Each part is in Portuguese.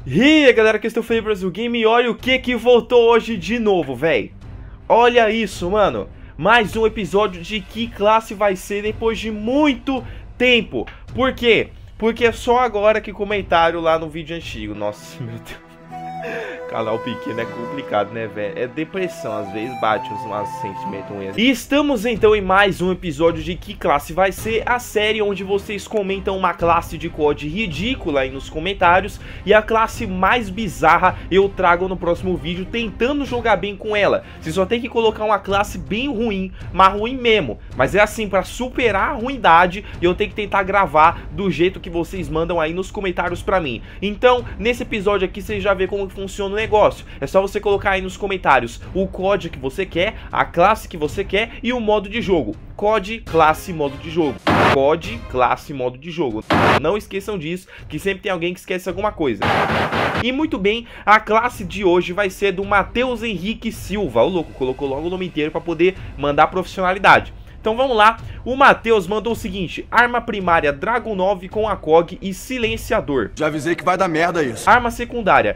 E aí galera, que estou Felipe Brasil Game e olha o que voltou hoje de novo, véi. Olha isso, mano. Mais um episódio de que classe vai ser depois de muito tempo. Por quê? Porque é só agora que comentaram lá no vídeo antigo. Nossa, meu Deus. Canal pequeno é complicado, né, velho? É depressão, às vezes bate uns sentimentos ruins. E estamos então em mais um episódio de Que Classe Vai Ser, a série onde vocês comentam uma classe de COD ridícula aí nos comentários, e a classe mais bizarra eu trago no próximo vídeo tentando jogar bem com ela. Você só tem que colocar uma classe bem ruim, mas ruim mesmo. Mas é assim, pra superar a ruindade, eu tenho que tentar gravar do jeito que vocês mandam aí nos comentários pra mim. Então, nesse episódio aqui, vocês já vê como funciona o negócio. É só você colocar aí nos comentários o COD que você quer, a classe que você quer e o modo de jogo. COD, classe, modo de jogo. COD, classe, modo de jogo. Não esqueçam disso, que sempre tem alguém que esquece alguma coisa. E muito bem, a classe de hoje vai ser do Matheus Henrique Silva. O louco colocou logo o nome inteiro para poder mandar profissionalidade. Então vamos lá, o Matheus mandou o seguinte: arma primária Dragon 9 com ACOG e silenciador. Já avisei que vai dar merda isso. Arma secundária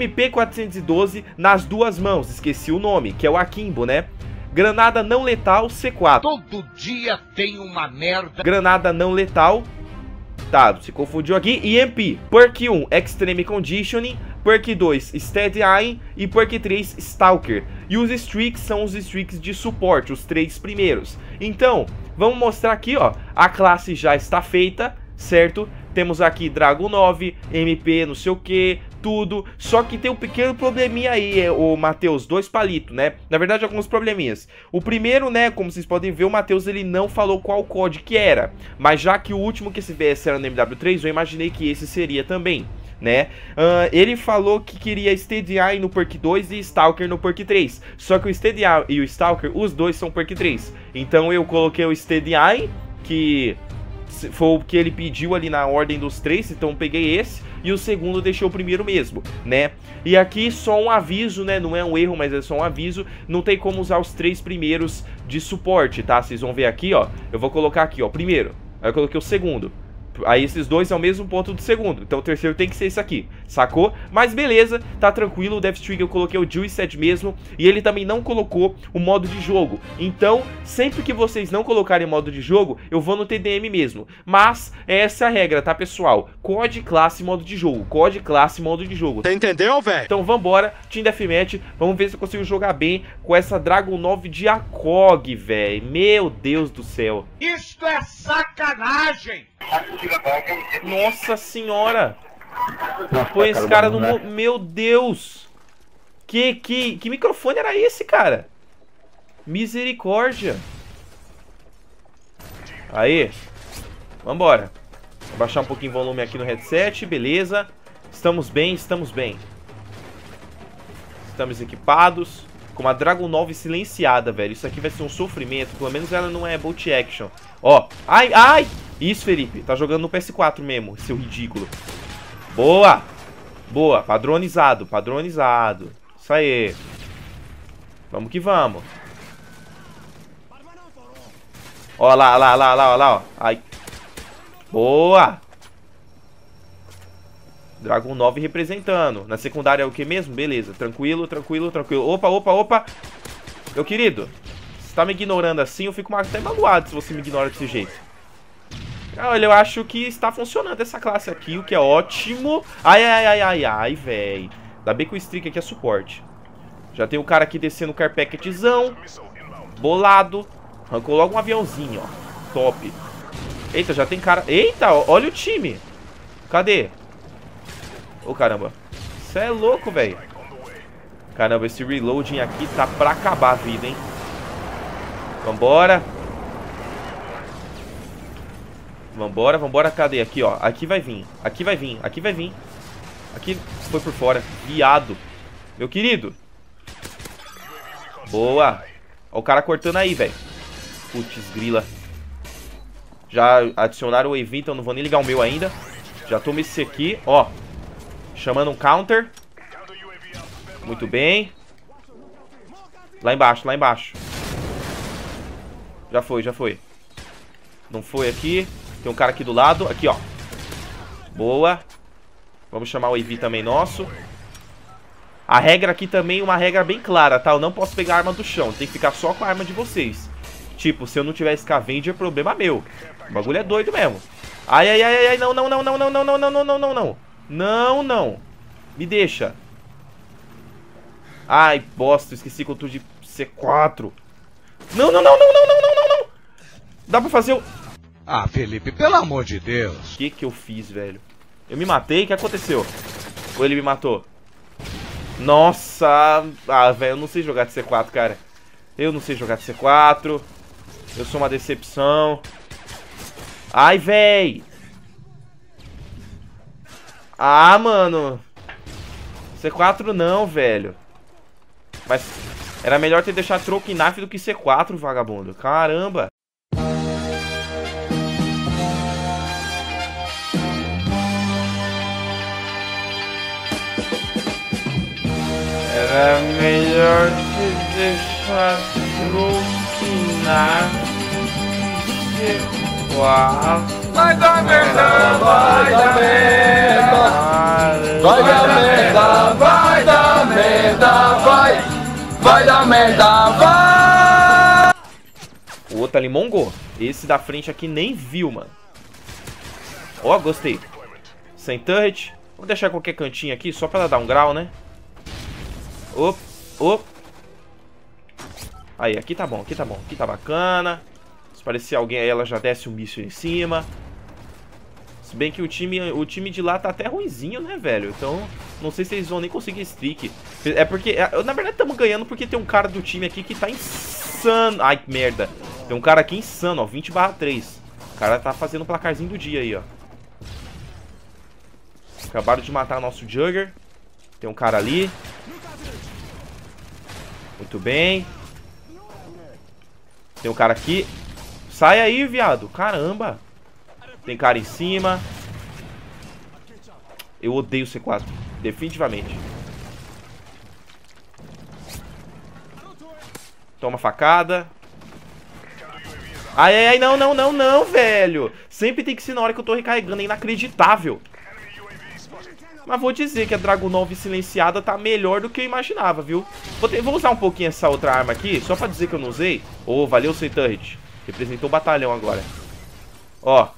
MP412 nas duas mãos, esqueci o nome, que é o Akimbo, né? Granada não letal C4. Todo dia tem uma merda. Granada não letal, tá, se confundiu aqui. EMP, Perk 1 Extreme Conditioning, Perk 2 Steady Aim e Perk 3 Stalker. E os streaks são os streaks de suporte, os três primeiros. Então, vamos mostrar aqui, ó. A classe já está feita, certo? Temos aqui Dragon 9, MP, não sei o que, tudo. Só que tem um pequeno probleminha aí, o Matheus, dois palitos, né? Na verdade, alguns probleminhas. O primeiro, né, como vocês podem ver, o Matheus, ele não falou qual COD que era. Mas já que o último que se viesse era no MW3, eu imaginei que esse seria também, né? Ele falou que queria Steady Eye no Perk 2 e Stalker no Perk 3. Só que o Steady Eye e o Stalker, os dois são Perk 3. Então eu coloquei o Steady Eye, que foi o que ele pediu ali na ordem dos três, então eu peguei esse. E o segundo deixei o primeiro mesmo, né? E aqui só um aviso, né? Não é um erro, mas é só um aviso. Não tem como usar os três primeiros de suporte, tá? Vocês vão ver aqui, ó. Eu vou colocar aqui, ó, primeiro. Aí eu coloquei o segundo. Aí esses dois é o mesmo ponto do segundo. Então o terceiro tem que ser esse aqui, sacou? Mas beleza, tá tranquilo. O Deathstreak eu coloquei o Juiced mesmo. E ele também não colocou o modo de jogo. Então, sempre que vocês não colocarem modo de jogo, eu vou no TDM mesmo. Mas essa é a regra, tá, pessoal? COD, classe, modo de jogo. COD, classe, modo de jogo. Você entendeu, velho? Então vambora, Team Deathmatch. Vamos ver se eu consigo jogar bem com essa Dragon 9 de ACOG, velho. Meu Deus do céu. Isto é sacanagem. Nossa senhora. Põe esse cara no... Meu Deus. Que microfone era esse, cara? Misericórdia. Aí. Vambora. Vou baixar um pouquinho o volume aqui no headset. Beleza. Estamos bem, estamos bem. Estamos equipados. Com uma Dragon 9 silenciada, velho. Isso aqui vai ser um sofrimento. Pelo menos ela não é bolt action. Ó. Ai, ai. Isso, Felipe. Tá jogando no PS4 mesmo, seu ridículo. Boa. Boa. Padronizado, padronizado. Isso aí. Vamos que vamos. Ó lá, lá, lá, lá, lá, ó. Ai. Boa. Dragon 9 representando. Na secundária é o que mesmo? Beleza. Tranquilo, tranquilo, tranquilo. Opa, opa, opa. Meu querido, você tá me ignorando assim, eu fico até magoado se você me ignora desse jeito. Olha, eu acho que está funcionando essa classe aqui, o que é ótimo. Ai, ai, ai, ai, ai, velho. Ainda bem que o streak aqui é suporte. Já tem o cara aqui descendo o carpacketzão. Bolado. Arrancou logo um aviãozinho, ó. Top. Eita, já tem cara... Eita, olha o time. Cadê? Ô, caramba. Você é louco, velho. Caramba, esse reloading aqui tá pra acabar a vida, hein. Vambora. Vambora, vambora. Cadê? Aqui, ó. Aqui vai vir. Aqui vai vir. Aqui vai vir. Aqui foi por fora. Viado. Meu querido. Boa. Ó o cara cortando aí, velho. Putz, grila. Já adicionaram o EV, então não vou nem ligar o meu ainda. Já toma esse aqui, ó. Chamando um counter. Muito bem. Lá embaixo, lá embaixo. Já foi, já foi. Não foi aqui. Tem um cara aqui do lado. Aqui, ó. Boa. Vamos chamar o AV também nosso. A regra aqui também é uma regra bem clara, tá? Eu não posso pegar a arma do chão, tem que ficar só com a arma de vocês. Tipo, se eu não tiver Scavenger, problema meu. O bagulho é doido mesmo. Ai, ai, ai, ai, não, não, não, não, não, não, não, não, não, não, não, não. Não, não. Me deixa. Ai, bosta, esqueci que eu tô de C4. Não, não, não, não, não, não, não, não, não. Dá pra fazer o... Ah, Felipe, pelo amor de Deus. O que eu fiz, velho? Eu me matei? O que aconteceu? Ou ele me matou? Nossa. Ah, velho, eu não sei jogar de C4, cara. Eu não sei jogar de C4. Eu sou uma decepção. Ai, véi. Ah, mano. C4 não, velho. Mas era melhor ter deixado Throwing Knife do que C4, vagabundo. Caramba. Era melhor ter deixado Throwing Knife C4. Vai dar merda, vai dar merda. Vai dar merda, vai dar merda, vai. Vai dar merda, vai. O outro ali mongou. Esse da frente aqui nem viu, mano. Ó, gostei. Sem turret. Vou deixar qualquer cantinho aqui só pra ela dar um grau, né? Op, op. Aí, aqui tá bom, aqui tá bom. Aqui tá bacana. Se parecer alguém aí, ela já desce um míssil em cima. Se bem que o time de lá tá até ruinzinho, né, velho? Então, não sei se eles vão nem conseguir streak. É porque... na verdade, estamos ganhando porque tem um cara do time aqui que tá insano. Ai, que merda. Tem um cara aqui insano, ó. 20/3. O cara tá fazendo o placarzinho do dia aí, ó. Acabaram de matar nosso Jugger. Tem um cara ali. Muito bem. Tem um cara aqui. Sai aí, viado. Caramba. Tem cara em cima. Eu odeio C4. Definitivamente. Toma facada. Ai, ai, ai, não, não, não, não, velho. Sempre tem que ser na hora que eu tô recarregando. É inacreditável. Mas vou dizer que a Dragunov silenciada tá melhor do que eu imaginava, viu? Vou usar um pouquinho essa outra arma aqui, só pra dizer que eu não usei. Ô, valeu, sem turret. Representou o batalhão agora. Ó.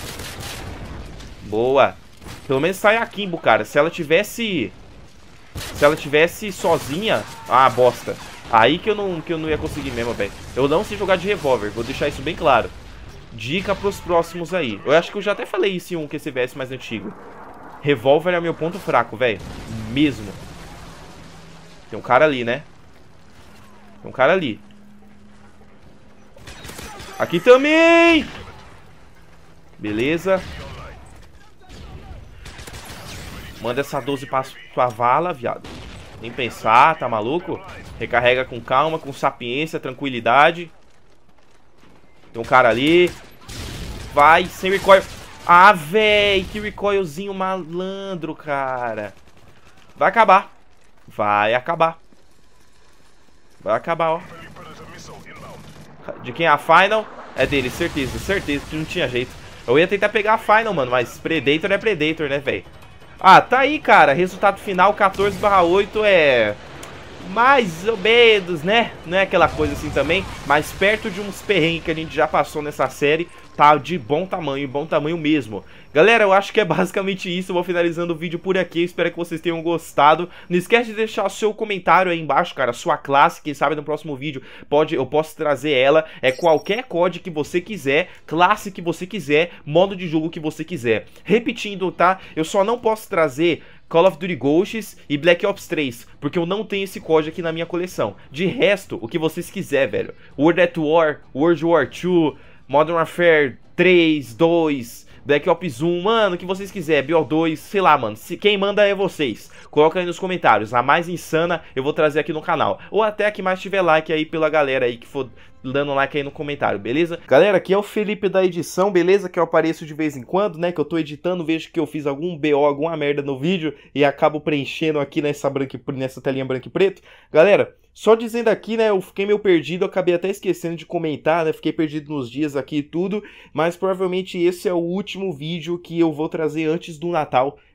Boa. Pelo menos sai a Kimbo, cara. Se ela tivesse sozinha... Ah, bosta. Aí que eu não ia conseguir mesmo, velho. Eu não sei jogar de revólver, vou deixar isso bem claro. Dica pros próximos aí. Eu acho que eu já até falei isso em um QCVS mais antigo. Revólver é meu ponto fraco, velho. Mesmo. Tem um cara ali, né? Tem um cara ali. Aqui também! Beleza. Manda essa 12 pra sua vala, viado. Nem pensar, tá maluco? Recarrega com calma, com sapiência, tranquilidade. Tem um cara ali. Vai, sem recoil. Ah, véi, que recoilzinho malandro, cara. Vai acabar. Vai acabar. Vai acabar, ó. De quem é a final? É dele, certeza, certeza que não tinha jeito. Eu ia tentar pegar a final, mano, mas Predator é Predator, né, velho? Ah, tá aí, cara. Resultado final 14/8 é... mais ou menos, né? Não é aquela coisa assim também, mas perto de uns perrengues que a gente já passou nessa série. Tá de bom tamanho mesmo. Galera, eu acho que é basicamente isso. Eu vou finalizando o vídeo por aqui. Espero que vocês tenham gostado. Não esquece de deixar o seu comentário aí embaixo, cara. Sua classe, quem sabe no próximo vídeo eu posso trazer ela. É qualquer COD que você quiser, classe que você quiser, modo de jogo que você quiser. Repetindo, tá? Eu só não posso trazer Call of Duty Ghosts e Black Ops 3, porque eu não tenho esse código aqui na minha coleção. De resto, o que vocês quiser, velho. World at War, World War 2, Modern Warfare 3, 2, Black Ops 1, mano, o que vocês quiserem, BO2, sei lá, mano, quem manda é vocês. Coloca aí nos comentários, a mais insana eu vou trazer aqui no canal. Ou até a que mais tiver like aí pela galera aí que for dando like aí no comentário, beleza? Galera, aqui é o Felipe da edição, beleza? Que eu apareço de vez em quando, né? Que eu tô editando, vejo que eu fiz algum BO, alguma merda no vídeo e acabo preenchendo aqui nessa telinha branco e preto. Galera, só dizendo aqui, né, eu fiquei meio perdido, eu acabei até esquecendo de comentar, né, fiquei perdido nos dias aqui e tudo, mas provavelmente esse é o último vídeo que eu vou trazer antes do Natal,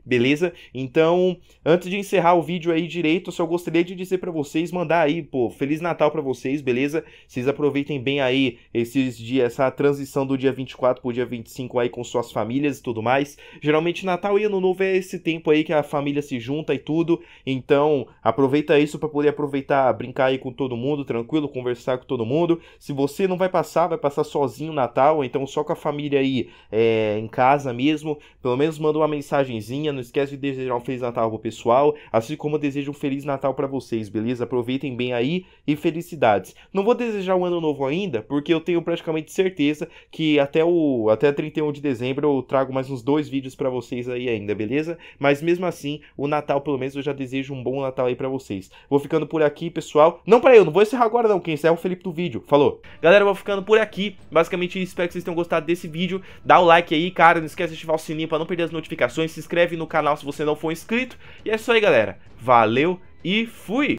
beleza? Então, antes de encerrar o vídeo aí direito, eu só gostaria de dizer pra vocês, mandar aí, pô, Feliz Natal pra vocês, beleza? Vocês aproveitem bem aí esses dias, essa transição do dia 24 pro dia 25 aí com suas famílias e tudo mais. Geralmente Natal e Ano Novo é esse tempo aí que a família se junta e tudo, então aproveita isso pra poder aproveitar, brincar aí com todo mundo, tranquilo, conversar com todo mundo. Se você não vai passar sozinho o Natal, ou então só com a família aí em casa mesmo, pelo menos manda uma mensagenzinha, não esquece de desejar um Feliz Natal pro pessoal, assim como eu desejo um Feliz Natal pra vocês, beleza? Aproveitem bem aí e felicidades. Não vou desejar um Ano Novo ainda, porque eu tenho praticamente certeza que até 31 de dezembro eu trago mais uns 2 vídeos pra vocês aí ainda, beleza? Mas mesmo assim, o Natal pelo menos eu já desejo um bom Natal aí pra vocês. Vou ficando por aqui, pessoal. Não, peraí, eu não vou encerrar agora não, quem encerra é o Felipe do vídeo. Falou! Galera, eu vou ficando por aqui. Basicamente, espero que vocês tenham gostado desse vídeo. Dá o like aí, cara, não esquece de ativar o sininho pra não perder as notificações. Se inscreve no canal se você não for inscrito. E é isso aí, galera. Valeu e fui!